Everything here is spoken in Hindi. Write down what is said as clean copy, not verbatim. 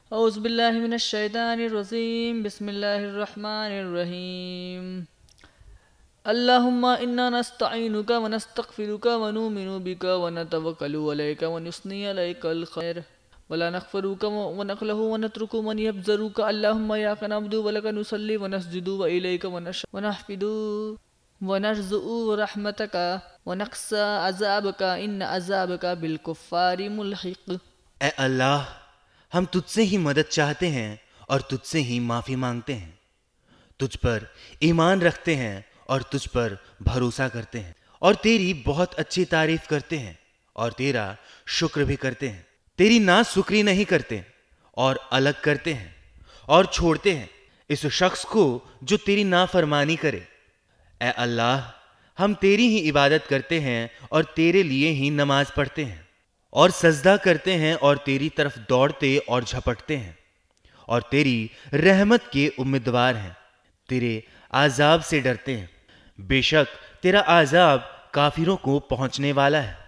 औज़ुबिल्लाहि मिनश्शैतानिर्रजीम बिस्मिल्लाहिर्रहमानिर्रहीम। अल्लाहुम्मा इन्ना नस्तईनुका व नस्तगफिरुका व नुमिनु बिका व नतवक्कलु अलैका व नुस्नी अलैकल खैर वला नगफिरुका व नखलहु व नत्रुकु मन यब्ज़रुका। अल्लाहुम्मा इय्याका नअबुदु व लका नुसल्ली व नस्जुदु व इलैका व नहफिदु व नरजुउ रहमतका व नख्शा अज़ाबका इन्न अज़ाबका बिल कुफ़्फ़ारि मुल्हिक़। ए अल्लाह, हम तुझसे ही मदद चाहते हैं और तुझसे ही माफ़ी मांगते हैं। तुझ पर ईमान रखते हैं और तुझ पर भरोसा करते हैं और तेरी बहुत अच्छी तारीफ करते हैं और तेरा शुक्र भी करते हैं। तेरी नाशुक्री नहीं करते और अलग करते हैं और छोड़ते हैं इस शख्स को जो तेरी नाफरमानी करे। ए अल्लाह, हम तेरी ही इबादत करते हैं और तेरे लिए ही नमाज पढ़ते हैं और सजदा करते हैं और तेरी तरफ दौड़ते और झपटते हैं और तेरी रहमत के उम्मीदवार हैं, तेरे आजाब से डरते हैं। बेशक तेरा आजाब काफिरों को पहुंचने वाला है।